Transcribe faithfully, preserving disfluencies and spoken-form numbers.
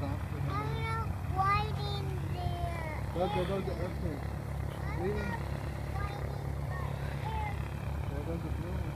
Go, go, go, the airplane. Leaving. There goes the blue one.